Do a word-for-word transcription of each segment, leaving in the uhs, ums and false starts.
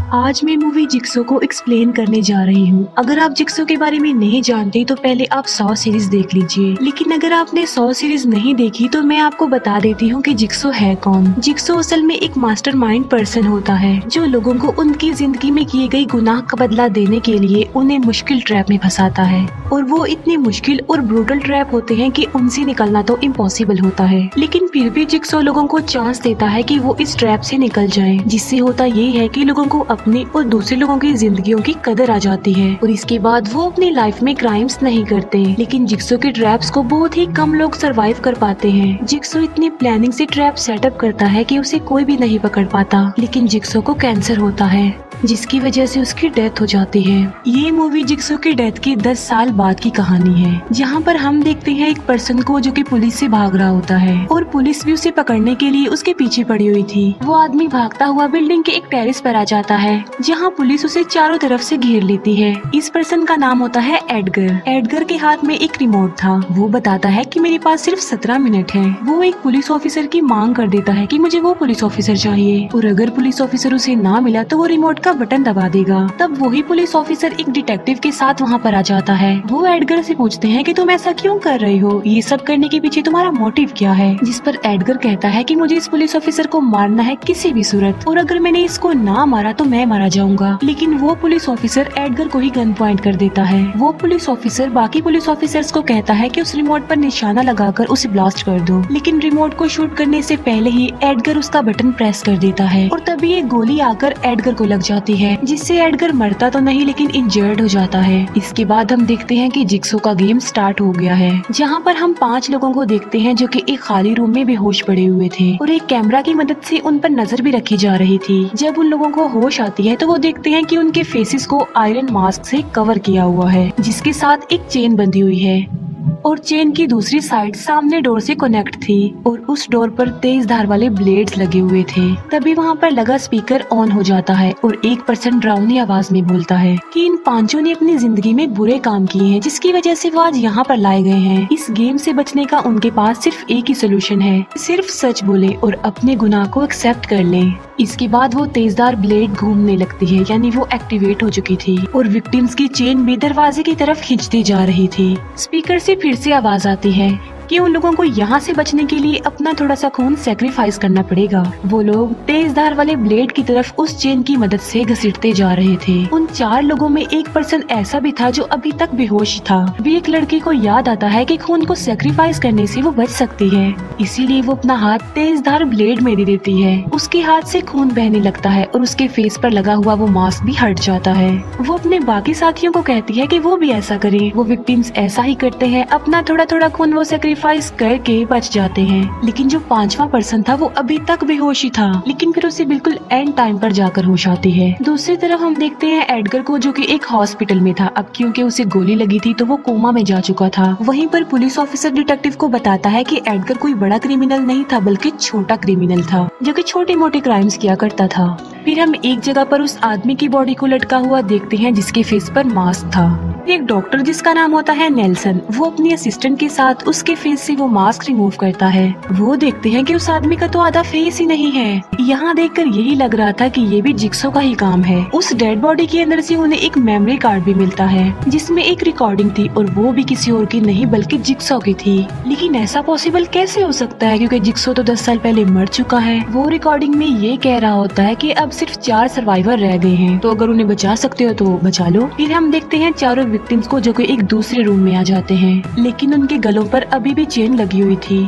आज मैं movie jigsaw को एक्सप्लेन करने जा रही हूँ। अगर आप जिक्सो के बारे में नहीं जानते तो पहले आप सौ सीरीज देख लीजिए, लेकिन अगर आपने सौ सीरीज नहीं देखी तो मैं आपको बता देती हूँ कि जिक्सो है कौन। जिक्सो असल में एक मास्टरमाइंड पर्सन होता है जो लोगों को उनकी जिंदगी में किए गए गुनाह का बदला देने के लिए उन्हें मुश्किल ट्रैप में फंसाता है, और वो इतने मुश्किल और ब्रूटल ट्रैप होते हैं कि उनसे निकलना तो इम्पॉसिबल होता है। लेकिन फिर भी जिक्सो लोगों को चांस देता है कि वो इस ट्रैप से निकल जाएं, जिससे होता ये है कि लोगों को अपनी और दूसरे लोगों की जिंदगियों की कदर आ जाती है, और इसके बाद वो अपनी लाइफ में क्राइम्स नहीं करते। लेकिन जिक्सो के ट्रैप्स को बहुत ही कम लोग सरवाइव कर पाते हैं। जिक्सो इतनी प्लानिंग से ट्रैप सेटअप करता है कि उसे कोई भी नहीं पकड़ पाता, लेकिन जिक्सो को कैंसर होता है जिसकी वजह से उसकी डेथ हो जाती है। ये मूवी जिक्सो की डेथ के दस साल बाद की कहानी है, जहाँ पर हम देखते हैं एक पर्सन को जो कि पुलिस से भाग रहा होता है, और पुलिस भी उसे पकड़ने के लिए उसके पीछे पड़ी हुई थी। वो आदमी भागता हुआ बिल्डिंग के एक टेरेस पर आ जाता है, जहाँ पुलिस उसे चारों तरफ से घेर लेती है। इस पर्सन का नाम होता है एडगर। एडगर के हाथ में एक रिमोट था। वो बताता है कि मेरे पास सिर्फ सत्रह मिनट है। वो एक पुलिस ऑफिसर की मांग कर देता है कि मुझे वो पुलिस ऑफिसर चाहिए, और अगर पुलिस ऑफिसर उसे ना मिला तो वो रिमोट का बटन दबा देगा। तब वही पुलिस ऑफिसर एक डिटेक्टिव के साथ वहाँ पर आ जाता है। वो एडगर से पूछते हैं कि तुम ऐसा क्यों कर रही हो, ये सब करने के पीछे तुम्हारा मोटिव क्या है। जिस पर एडगर कहता है कि मुझे इस पुलिस ऑफिसर को मारना है किसी भी सूरत, और अगर मैंने इसको ना मारा तो मैं मारा जाऊंगा। लेकिन वो पुलिस ऑफिसर एडगर को ही गन पॉइंट कर देता है। वो पुलिस ऑफिसर बाकी पुलिस ऑफिसर्स को कहता है कि उस रिमोट पर निशाना लगाकर उसे ब्लास्ट कर दो, लेकिन रिमोट को शूट करने से पहले ही एडगर उसका बटन प्रेस कर देता है, और तभी एक गोली आकर एडगर को लग जाती है, जिससे एडगर मरता तो नहीं लेकिन इंजर्ड हो जाता है। इसके बाद हम देखते हैं कि जिक्सो का गेम स्टार्ट हो गया है, जहाँ पर हम पांच लोगों को देखते हैं जो कि एक खाली रूम में बेहोश पड़े हुए थे, और एक कैमरा की मदद से उन पर नजर भी रखी जा रही थी। जब उन लोगों को होश आती है तो वो देखते हैं कि उनके फेसेस को आयरन मास्क से कवर किया हुआ है, जिसके साथ एक चेन बंधी हुई है, और चेन की दूसरी साइड सामने डोर से कनेक्ट थी, और उस डोर पर तेज धार वाले ब्लेड्स लगे हुए थे। तभी वहाँ पर लगा स्पीकर ऑन हो जाता है, और एक पर्सन डरावनी आवाज में बोलता है कि इन पांचों ने अपनी जिंदगी में बुरे काम किए हैं, जिसकी वजह से वो आज यहाँ पर लाए गए हैं। इस गेम से बचने का उनके पास सिर्फ एक ही सोल्यूशन है, सिर्फ सच बोले और अपने गुनाह को एक्सेप्ट कर लें। इसके बाद वो तेजदार ब्लेड घूमने लगती है, यानी वो एक्टिवेट हो चुकी थी, और विक्टिम्स की चेन भी दरवाजे की तरफ खींचती जा रही थी। स्पीकर से फिर से आवाज आती है कि उन लोगों को यहाँ से बचने के लिए अपना थोड़ा सा खून सेक्रीफाइस करना पड़ेगा। वो लोग तेज धार वाले ब्लेड की तरफ उस चेन की मदद से घसीटते जा रहे थे। उन चार लोगों में एक पर्सन ऐसा भी था जो अभी तक बेहोश था। भी एक लड़की को याद आता है कि खून को सेक्रीफाइस करने से वो बच सकती है, इसीलिए वो अपना हाथ तेज धार ब्लेड में दे देती है। उसके हाथ से खून बहने लगता है, और उसके फेस पर लगा हुआ वो मास्क भी हट जाता है। वो अपने बाकी साथियों को कहती है कि वो भी ऐसा करें। वो विक्टिम्स ऐसा ही करते हैं, अपना थोड़ा थोड़ा खून वो सेक्रीफाइस करके बच जाते हैं। लेकिन जो पांचवा पर्सन था वो अभी तक बेहोश ही था, लेकिन फिर उसे बिल्कुल एंड टाइम पर जाकर होश आती है। दूसरी तरफ हम देखते हैं एडगर को, जो कि एक हॉस्पिटल में था। अब क्योंकि उसे गोली लगी थी तो वो कोमा में जा चुका था। वहीं पर पुलिस ऑफिसर डिटेक्टिव को बताता है कि एडगर कोई बड़ा क्रिमिनल नहीं था, बल्कि छोटा क्रिमिनल था जो कि छोटे मोटे क्राइम्स किया करता था। फिर हम एक जगह पर उस आदमी की बॉडी को लटका हुआ देखते हैं जिसके फेस पर मास्क था। एक डॉक्टर जिसका नाम होता है नेल्सन, वो अपनी असिस्टेंट के साथ उसके फेस से वो मास्क रिमूव करता है। वो देखते हैं कि उस आदमी का तो आधा फेस ही नहीं है। यहाँ देखकर यही लग रहा था कि ये भी जिक्सो का ही काम है। उस डेड बॉडी के अंदर से उन्हें एक मेमोरी कार्ड भी मिलता है, जिसमें एक रिकॉर्डिंग थी, और वो भी किसी और की नहीं बल्कि जिक्सो की थी। लेकिन ऐसा पॉसिबल कैसे हो सकता है, क्योंकि जिक्सो तो दस साल पहले मर चुका है। वो रिकॉर्डिंग में ये कह रहा होता है कि अब सिर्फ चार सर्वाइवर रह गए हैं, तो अगर उन्हें बचा सकते हो तो बचा लो। फिर हम देखते हैं चारों विक्टिम्स को जो कि एक दूसरे रूम में आ जाते हैं, लेकिन उनके गलों पर अभी भी चेन लगी हुई थी।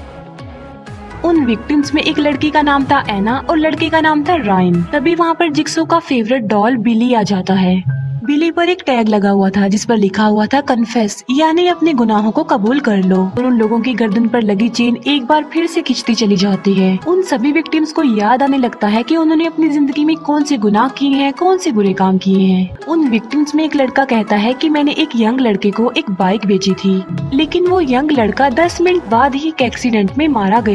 उन विक्टिम्स में एक लड़की का नाम था एना और लड़के का नाम था राइन। तभी वहाँ पर जिक्सो का फेवरेट डॉल बिली आ जाता है। बिली पर एक टैग लगा हुआ था जिस पर लिखा हुआ था कन्फेस, यानी अपने गुनाहों को कबूल कर लो। और उन लोगों की गर्दन पर लगी चेन एक बार फिर से खिंचती चली जाती है। उन सभी विक्टिम्स को याद आने लगता है कि उन्होंने अपनी जिंदगी में कौन से गुनाह किए हैं, कौन से बुरे काम किए हैं। उन विक्टिम्स में एक लड़का कहता है कि मैंने एक यंग लड़के को एक बाइक बेची थी, लेकिन वो यंग लड़का दस मिनट बाद ही एक एक्सीडेंट में मारा गया।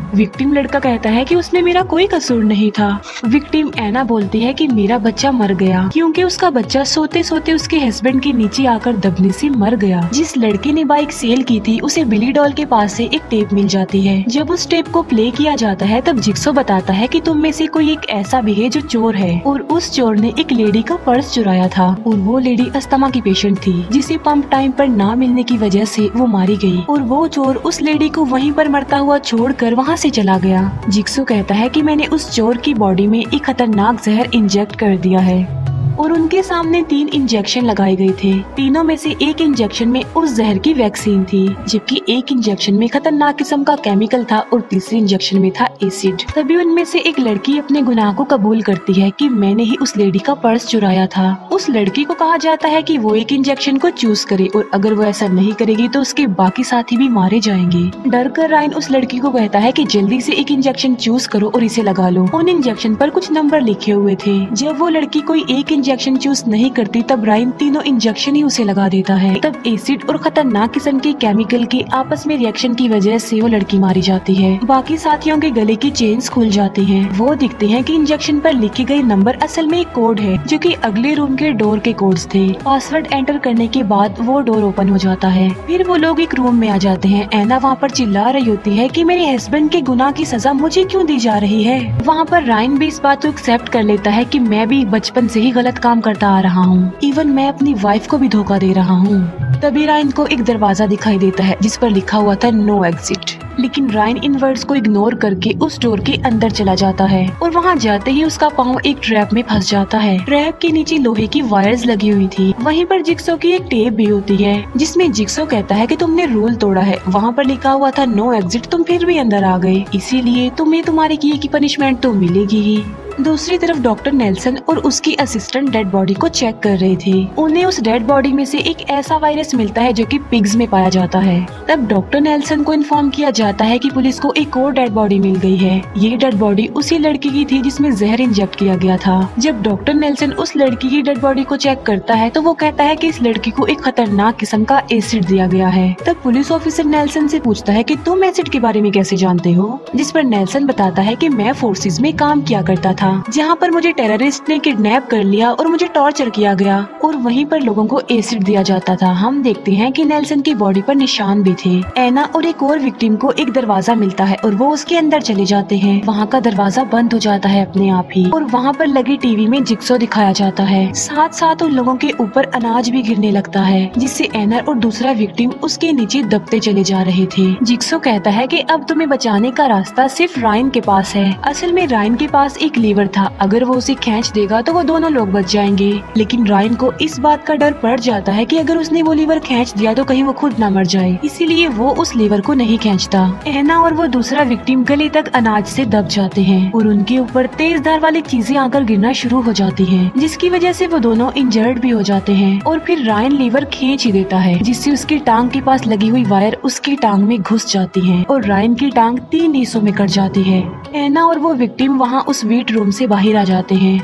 विक्टिम लड़का कहता है कि उसमें मेरा कोई कसूर नहीं था। विक्टिम एना बोलती है कि मेरा बच्चा मर गया क्योंकि उसका बच्चा सोते सोते उसके हस्बैंड के नीचे आकर दबने से मर गया। जिस लड़के ने बाइक सेल की थी उसे बिली डॉल के पास से एक टेप मिल जाती है। जब उस टेप को प्ले किया जाता है तब जिक्सो बताता है कि तुम में से कोई एक ऐसा भी है जो चोर है और उस चोर ने एक लेडी का पर्स चुराया था और वो लेडी अस्थमा की पेशेंट थी जिसे पंप टाइम पर ना मिलने की वजह से वो मारी गई और वो चोर उस लेडी को वहीं पर मरता हुआ छोड़कर वहाँ से चला गया। जिक्सो कहता है कि मैंने उस चोर की बॉडी में एक खतरनाक जहर इंजेक्ट कर दिया है और उनके सामने तीन इंजेक्शन लगाए गए थे। तीनों में से एक इंजेक्शन में उस जहर की वैक्सीन थी जबकि एक इंजेक्शन में खतरनाक किस्म का केमिकल था और तीसरे इंजेक्शन में था एसिड। तभी उनमें से एक लड़की अपने गुनाह को कबूल करती है कि मैंने ही उस लेडी का पर्स चुराया था। उस लड़की को कहा जाता है कि वो एक इंजेक्शन को चूज करे और अगर वो ऐसा नहीं करेगी तो उसके बाकी साथी भी मारे जाएंगे। डर कर रायन उस लड़की को कहता है कि जल्दी से एक इंजेक्शन चूज करो और इसे लगा लो। उन इंजेक्शन पर कुछ नंबर लिखे हुए थे। जब वो लड़की कोई एक इंजेक्शन चूज नहीं करती तब रायन तीनों इंजेक्शन ही उसे लगा देता है। तब एसिड और खतरनाक किस्म के केमिकल के आपस में रिएक्शन की वजह से वो लड़की मारी जाती है। बाकी साथियों के गले की चेन्स खुल जाती हैं। वो दिखते हैं कि इंजेक्शन पर लिखे गए नंबर असल में एक कोड है जो कि अगले रूम के डोर के कोड्स थे। पासवर्ड एंटर करने के बाद वो डोर ओपन हो जाता है। फिर वो लोग एक रूम में आ जाते हैं। एना वहाँ पर चिल्ला रही होती है कि मेरे हस्बैंड के गुनाह की सजा मुझे क्यों दी जा रही है। वहाँ पर रायन भी इस बात को एक्सेप्ट कर लेता है कि मैं भी बचपन से ही गलत काम करता आ रहा हूँ। इवन मैं अपनी वाइफ को भी धोखा दे रहा हूँ। तभी रायन को एक दरवाजा दिखाई देता है जिस पर लिखा हुआ था नो एग्जिट। लेकिन रायन इन वर्ड्स को इग्नोर करके उस डोर के अंदर चला जाता है और वहाँ जाते ही उसका पाँव एक ट्रैप में फंस जाता है। ट्रैप के नीचे लोहे की वायर्स लगी हुई थी। वहीं पर जिक्सो की एक टेप भी होती है जिसमें जिक्सो कहता है कि तुमने रूल तोड़ा है। वहाँ पर लिखा हुआ था नो एग्जिट, तुम फिर भी अंदर आ गए, इसीलिए तुम्हें तुम्हारे किए की पनिशमेंट तो मिलेगी ही। दूसरी तरफ डॉक्टर नेल्सन और उसकी असिस्टेंट डेड बॉडी को चेक कर रहे थे। उन्हें उस डेड बॉडी में से एक ऐसा वायरस मिलता है जो कि पिग्स में पाया जाता है। तब डॉक्टर नेल्सन को इन्फॉर्म किया जाता है कि पुलिस को एक और डेड बॉडी मिल गई है। ये डेड बॉडी उसी लड़की की थी जिसमें जहर इंजेक्ट किया गया था। जब डॉक्टर नेल्सन उस लड़की की डेड बॉडी को चेक करता है तो वो कहता है कि इस लड़की को एक खतरनाक किस्म का एसिड दिया गया है। तब पुलिस ऑफिसर नेल्सन से पूछता है कि तुम एसिड के बारे में कैसे जानते हो, जिस पर नेल्सन बताता है कि मैं फोर्सेज में काम किया करता था जहाँ पर मुझे टेररिस्ट ने किडनैप कर लिया और मुझे टॉर्चर किया गया और वहीं पर लोगों को एसिड दिया जाता था। हम देखते हैं कि नेल्सन की बॉडी पर निशान भी थे। एना और एक और विक्टिम को एक दरवाजा मिलता है और वो उसके अंदर चले जाते हैं। वहाँ का दरवाजा बंद हो जाता है अपने आप ही और वहाँ पर लगी टीवी में जिक्सो दिखाया जाता है। साथ साथ उन लोगों के ऊपर अनाज भी गिरने लगता है जिससे एना और दूसरा विक्टिम उसके नीचे दबते चले जा रहे थे। जिक्सो कहता है कि अब तुम्हें बचाने का रास्ता सिर्फ रायन के पास है। असल में रायन के पास एक लीवर था, अगर वो उसे खींच देगा तो वो दोनों लोग बच जाएंगे। लेकिन रायन को इस बात का डर पड़ जाता है कि अगर उसने वो लीवर खींच दिया तो कहीं वो खुद ना मर जाए, इसीलिए वो उस लीवर को नहीं खींचता। एना और वो दूसरा विक्टिम गले तक अनाज से दब जाते हैं और उनके ऊपर तेज धार वाली चीजें आकर गिरना शुरू हो जाती हैं, जिसकी वजह से वो दोनों इंजर्ड भी हो जाते हैं। और फिर रायन लीवर खींच ही देता है जिससे उसकी टांग के पास लगी हुई वायर उसकी टांग में घुस जाती है और रायन की टांग तीन हिस्सों में कट जाती है। एना और वो विक्टिम वहाँ उस वेट रूम से बाहर आ जाते हैं।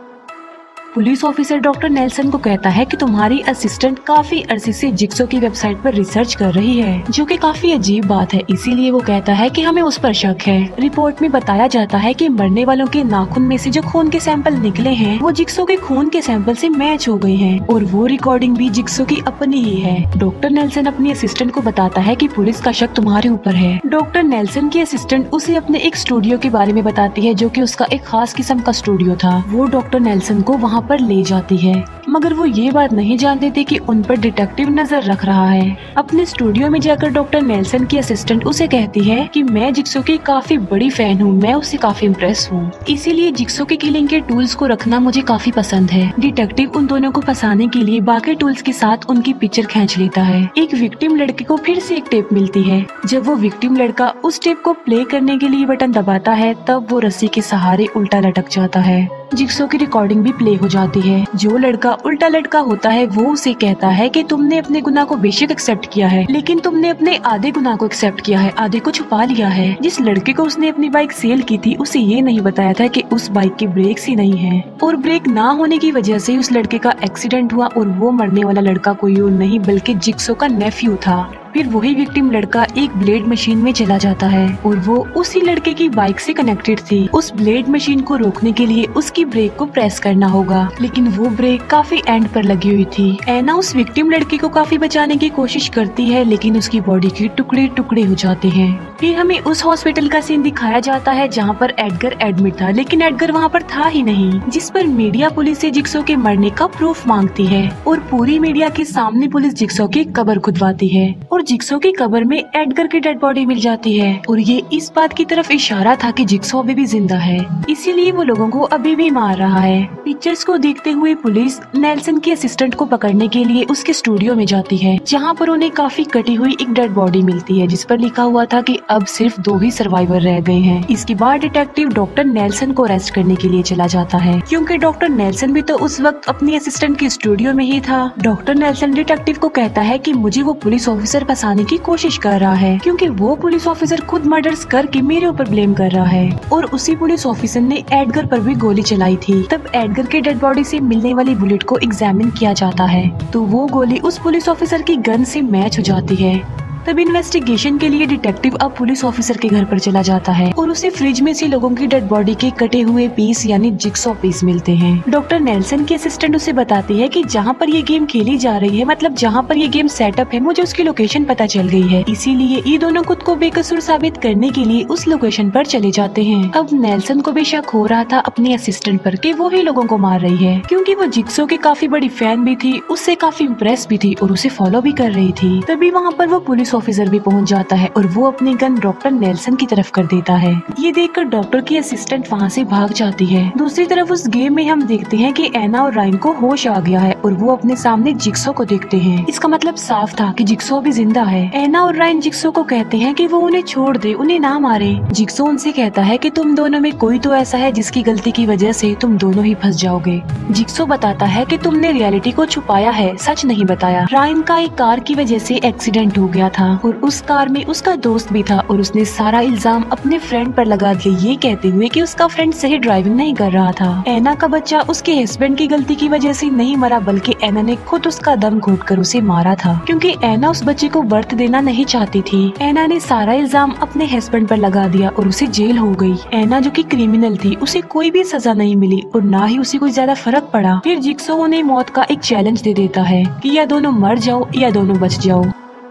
पुलिस ऑफिसर डॉक्टर नेल्सन को कहता है कि तुम्हारी असिस्टेंट काफी अरसे से जिक्सो की वेबसाइट पर रिसर्च कर रही है, जो कि काफी अजीब बात है, इसीलिए वो कहता है कि हमें उस पर शक है। रिपोर्ट में बताया जाता है कि मरने वालों के नाखून में से जो खून के सैंपल निकले हैं वो जिक्सो के खून के सैंपल से मैच हो गए हैं और वो रिकॉर्डिंग भी जिक्सो की अपनी ही है। डॉक्टर नेल्सन अपनी असिस्टेंट को बताता है कि पुलिस का शक तुम्हारे ऊपर है। डॉक्टर नेल्सन की असिस्टेंट उसे अपने एक स्टूडियो के बारे में बताती है जो कि उसका एक खास किस्म का स्टूडियो था। वो डॉक्टर नेल्सन को वहाँ पर ले जाती है, मगर वो ये बात नहीं जानते थे कि उन पर डिटेक्टिव नजर रख रहा है। अपने स्टूडियो में जाकर डॉक्टर नेल्सन की असिस्टेंट उसे कहती है कि मैं जिक्सो की काफी बड़ी फैन हूँ, मैं उससे काफी इम्प्रेस हूँ, इसीलिए जिक्सो के किलिंग के टूल्स को रखना मुझे काफी पसंद है। डिटेक्टिव उन दोनों को फंसाने के लिए बाकी टूल्स के साथ उनकी पिक्चर खींच लेता है। एक विक्टिम लड़के को फिर से एक टेप मिलती है। जब वो विक्टिम लड़का उस टेप को प्ले करने के लिए बटन दबाता है तब वो रस्सी के सहारे उल्टा लटक जाता है। जिक्सो की रिकॉर्डिंग भी प्ले हो जाती है। जो लड़का उल्टा लटका होता है वो उसे कहता है कि तुमने अपने गुनाह को बेशक एक्सेप्ट किया है, लेकिन तुमने अपने आधे गुनाह को एक्सेप्ट किया है, आधे को छुपा लिया है। जिस लड़के को उसने अपनी बाइक सेल की थी उसे ये नहीं बताया था कि उस बाइक के ब्रेक्स ही नहीं है और ब्रेक ना होने की वजह से उस लड़के का एक्सीडेंट हुआ और वो मरने वाला लड़का कोई और नहीं बल्कि जिक्सो का नेफ्यू था। फिर वही विक्टिम लड़का एक ब्लेड मशीन में चला जाता है और वो उसी लड़के की बाइक से कनेक्टेड थी। उस ब्लेड मशीन को रोकने के लिए उसकी ब्रेक को प्रेस करना होगा, लेकिन वो ब्रेक काफी एंड पर लगी हुई थी। एना उस विक्टिम लड़के को काफी बचाने की कोशिश करती है, लेकिन उसकी बॉडी के टुकड़े टुकड़े हो जाते हैं। फिर हमें उस हॉस्पिटल का सीन दिखाया जाता है जहाँ पर एडगर एडमिट था, लेकिन एडगर वहाँ पर था ही नहीं, जिस पर मीडिया पुलिस से जिक्सो के मरने का प्रूफ मांगती है और पूरी मीडिया के सामने पुलिस जिक्सो की कब्र खुदवाती है और जिक्सो की कब्र में एडगर की डेड बॉडी मिल जाती है और ये इस बात की तरफ इशारा था कि जिक्सो अभी भी जिंदा है, इसीलिए वो लोगों को अभी भी मार रहा है। पिक्चर्स को देखते हुए पुलिस नेल्सन के असिस्टेंट को पकड़ने के लिए उसके स्टूडियो में जाती है, जहाँ पर उन्हें काफी कटी हुई एक डेड बॉडी मिलती है जिस पर लिखा हुआ था कि अब सिर्फ दो ही सर्वाइवर रह गए हैं। इसके बाद डिटेक्टिव डॉक्टर नेल्सन को अरेस्ट करने के लिए चला जाता है, क्योंकि डॉक्टर नेल्सन भी तो उस वक्त अपने असिस्टेंट के स्टूडियो में ही था। डॉक्टर नेल्सन डिटेक्टिव को कहता है कि मुझे वो पुलिस ऑफिसर फंसाने की कोशिश कर रहा है, क्योंकि वो पुलिस ऑफिसर खुद मर्डर्स करके मेरे ऊपर ब्लेम कर रहा है और उसी पुलिस ऑफिसर ने एडगर पर भी गोली चलाई थी। तब एडगर के डेड बॉडी से मिलने वाली बुलेट को एग्जामिन किया जाता है तो वो गोली उस पुलिस ऑफिसर की गन से मैच हो जाती है। तब इन्वेस्टिगेशन के लिए डिटेक्टिव अब पुलिस ऑफिसर के घर पर चला जाता है और उसे फ्रिज में से लोगों की डेड बॉडी के कटे हुए पीस यानी जिक्सॉ पीस मिलते हैं। डॉक्टर नेल्सन की असिस्टेंट उसे बताती है कि जहाँ पर ये गेम खेली जा रही है, मतलब जहाँ पर ये गेम सेटअप है, मुझे उसकी लोकेशन पता चल गई है, इसीलिए ये दोनों खुद को बेकसूर साबित करने के लिए उस लोकेशन पर चले जाते हैं। अब नेल्सन को भी शक हो रहा था अपने असिस्टेंट पर कि वो ही लोगों को मार रही है, क्योंकि वो जिक्सॉ की काफी बड़ी फैन भी थी, उससे काफी इम्प्रेस भी थी और उसे फॉलो भी कर रही थी। तभी वहाँ पर वो पुलिस ऑफिसर भी पहुंच जाता है और वो अपनी गन डॉक्टर नेल्सन की तरफ कर देता है। ये देखकर डॉक्टर की असिस्टेंट वहाँ से भाग जाती है। दूसरी तरफ उस गेम में हम देखते हैं कि एना और रायन को होश आ गया है और वो अपने सामने जिक्सॉ को देखते हैं। इसका मतलब साफ था कि जिक्सॉ भी जिंदा है। एना और रायन जिक्सॉ को कहते हैं कि वो उन्हें छोड़ दे, उन्हें ना मारे। जिक्सॉ उनसे कहता है कि तुम दोनों में कोई तो ऐसा है जिसकी गलती की वजह से तुम दोनों ही फंस जाओगे। जिक्सॉ बताता है कि तुमने रियलिटी को छुपाया है, सच नहीं बताया। रायन का एक कार की वजह से एक्सीडेंट हो गया था और उस कार में उसका दोस्त भी था और उसने सारा इल्जाम अपने फ्रेंड पर लगा दिया, ये कहते हुए कि उसका फ्रेंड सही ड्राइविंग नहीं कर रहा था। एना का बच्चा उसके हस्बैंड की गलती की वजह से नहीं मरा, बल्कि एना ने खुद उसका दम घोटकर उसे मारा था, क्योंकि एना उस बच्चे को बर्थ देना नहीं चाहती थी। एना ने सारा इल्जाम अपने हस्बैंड पर लगा दिया और उसे जेल हो गई। एना जो कि क्रिमिनल थी, उसे कोई भी सजा नहीं मिली और ना ही उसे कोई ज्यादा फर्क पड़ा। फिर जिक्सॉ उन्हें मौत का एक चैलेंज दे देता है कि या दोनों मर जाओ या दोनों बच जाओ।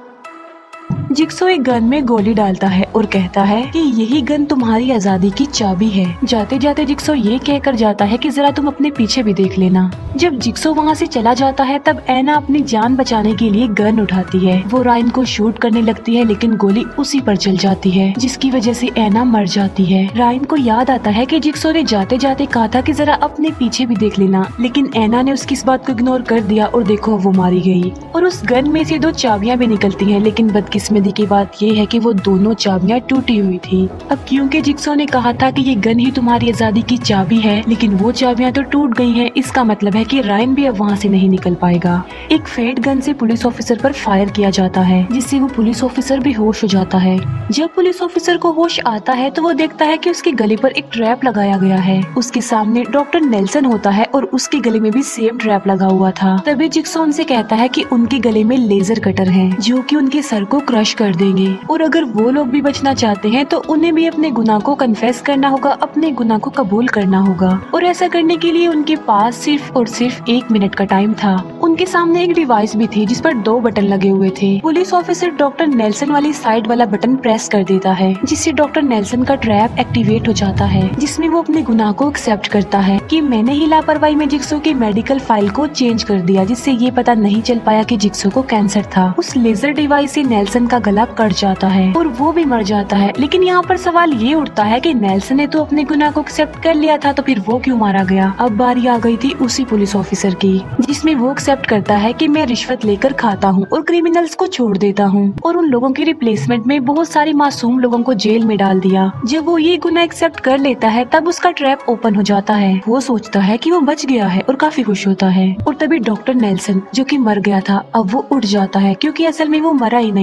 जिक्सॉ एक गन में गोली डालता है और कहता है कि यही गन तुम्हारी आजादी की चाबी है। जाते जाते जिक्सॉ ये कहकर जाता है कि जरा तुम अपने पीछे भी देख लेना। जब जिक्सॉ वहाँ से चला जाता है तब एना अपनी जान बचाने के लिए गन उठाती है। वो रायन को शूट करने लगती है, लेकिन गोली उसी पर चल जाती है, जिसकी वजह से एना मर जाती है। रायन को याद आता है कि जिक्सॉ ने जाते जाते कहा था कि जरा अपने पीछे भी देख लेना, लेकिन एना ने उसकी इस बात को इग्नोर कर दिया और देखो वो मारी गई। और उस गन में से दो चाबियां भी निकलती हैं, लेकिन बदकिस्मती की बात ये है कि वो दोनों चाबियां टूटी हुई थी। अब क्योंकि जिक्सॉ ने कहा था कि ये गन ही तुम्हारी आजादी की चाबी है, लेकिन वो चाबियां तो टूट गई हैं, इसका मतलब है कि रायन भी अब वहाँ से नहीं निकल पाएगा। एक फेड गन से पुलिस ऑफिसर पर फायर किया जाता है, जिससे वो पुलिस ऑफिसर भी होश हो जाता है। जब पुलिस ऑफिसर को होश आता है तो वो देखता है कि उसके गले पर एक ट्रैप लगाया गया है। उसके सामने डॉक्टर नेल्सन होता है और उसके गले में भी सेम ट्रैप लगा हुआ था। तभी जिक्सॉ उनसे कहता है कि उनके गले में लेजर कटर है, जो कि उनके सर को क्रश कर देंगे और अगर वो लोग भी बचना चाहते हैं तो उन्हें भी अपने गुनाह को कन्फेस करना होगा, अपने गुनाह को कबूल करना होगा। और ऐसा करने के लिए उनके पास सिर्फ और सिर्फ एक मिनट का टाइम था। उनके सामने एक डिवाइस भी थी जिस पर दो बटन लगे हुए थे। पुलिस ऑफिसर डॉक्टर नेल्सन वाली साइड वाला बटन प्रेस कर देता है, जिससे डॉक्टर नेल्सन का ट्रैप एक्टिवेट हो जाता है, जिसमें वो अपने गुनाह को एक्सेप्ट करता है कि मैंने ही लापरवाही में जिक्सॉ की मेडिकल फाइल को चेंज कर दिया, जिससे ये पता नहीं चल पाया कि जिक्सॉ को कैंसर था। उस लेजर डिवाइस से नेल्सन का गला कट जाता है और वो भी मर जाता है। लेकिन यहाँ पर सवाल ये उठता है कि नेल्सन ने तो अपने गुनाह को एक्सेप्ट कर लिया था, तो फिर वो क्यों मारा गया। अब बारी आ गई थी उसी पुलिस ऑफिसर की, जिसमें वो एक्सेप्ट करता है कि मैं रिश्वत लेकर खाता हूँ और क्रिमिनल्स को छोड़ देता हूँ और उन लोगों की रिप्लेसमेंट में बहुत सारे मासूम लोगों को जेल में डाल दिया। जब वो ये गुनाह एक्सेप्ट कर लेता है तब उसका ट्रैप ओपन हो जाता है। वो सोचता है कि वो बच गया है और काफी खुश होता है। और तभी डॉक्टर नेल्सन जो कि मर गया था अब वो उठ जाता है, क्योंकि असल में वो मरा ही नहीं था, क्योंकि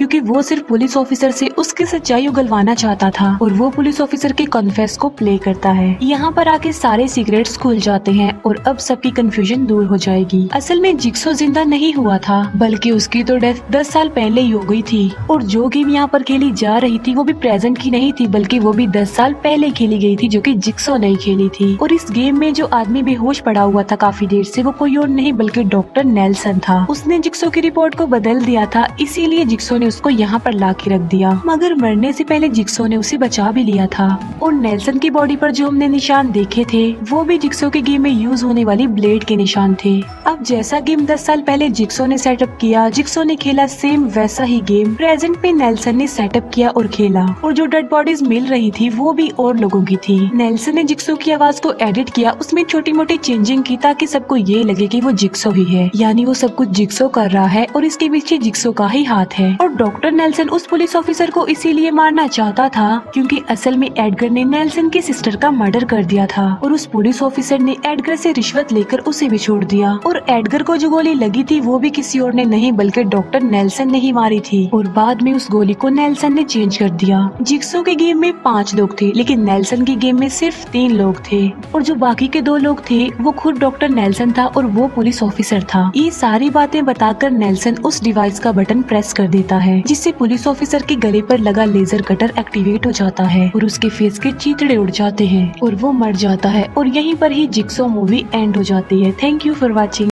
क्योंकि वो सिर्फ पुलिस ऑफिसर से उसकी सच्चाई उगलवाना चाहता था और वो पुलिस ऑफिसर के कॉन्फेस को प्ले करता है। यहाँ पर आके सारे सीक्रेट्स खुल जाते हैं और अब सबकी कंफ्यूजन दूर हो जाएगी। असल में जिक्सो जिंदा नहीं हुआ था, बल्कि उसकी तो डेथ दस साल पहले ही हो गई थी और जो गेम यहाँ पर खेली जा रही थी वो भी प्रेजेंट की नहीं थी, बल्कि वो भी दस साल पहले खेली गई थी, जो कि जिक्सो नहीं खेली थी। और इस गेम में जो आदमी बेहोश पड़ा हुआ था काफी देर से, वो कोई और नहीं बल्कि डॉक्टर नेल्सन था। उसने जिक्सो की रिपोर्ट को बदल दिया था, इसीलिए जिक्सो ने उसको यहाँ पर ला के रख दिया। मगर मरने से पहले जिक्सो ने उसे बचा भी लिया था। और नेल्सन की बॉडी पर जो हमने निशान देखे थे वो भी जिक्सो के गेम में यूज होने वाली ब्लेड के निशान थे। अब जैसा गेम दस साल पहले जिक्सो ने सेटअप किया, जिक्सो ने खेला, सेम वैसा ही गेम प्रेजेंट में नेल्सन ने सेटअप किया और खेला। और जो डेड बॉडीज मिल रही थी वो भी और लोगों की थी। नेल्सन ने जिक्सो की आवाज को एडिट किया, उसमें छोटी मोटी चेंजिंग की ताकि सबको ये लगे कि वो जिक्सो ही है, यानी वो सब कुछ जिक्सो कर रहा है और इसके पीछे जिक्सो का ही हाथ है। और डॉक्टर नेल्सन उस पुलिस ऑफिसर को इसीलिए मारना चाहता था क्योंकि असल में एडगर ने नेल्सन की सिस्टर का मर्डर कर दिया था और उस पुलिस ऑफिसर ने एडगर से रिश्वत लेकर उसे भी छोड़ दिया। और एडगर को जो गोली लगी थी वो भी किसी और ने नहीं बल्कि डॉक्टर नेल्सन ने ही मारी थी। और बाद में उस गोली को नेल्सन ने चेंज कर दिया। जिक्सो के गेम में पांच लोग थे, लेकिन नेल्सन के गेम में सिर्फ तीन लोग थे और जो बाकी के दो लोग थे वो खुद डॉक्टर नेल्सन था और वो पुलिस ऑफिसर था। ये सारी बातें बताकर नेल्सन उस डिवाइस का बटन प्रेस कर देता है, जिससे पुलिस ऑफिसर के गले पर लगा लेजर कटर एक्टिवेट हो जाता है और उसके फेस के चीथड़े उड़ जाते हैं और वो मर जाता है। और यहीं पर ही जिक्सो मूवी एंड हो जाती है। Thank you for watching.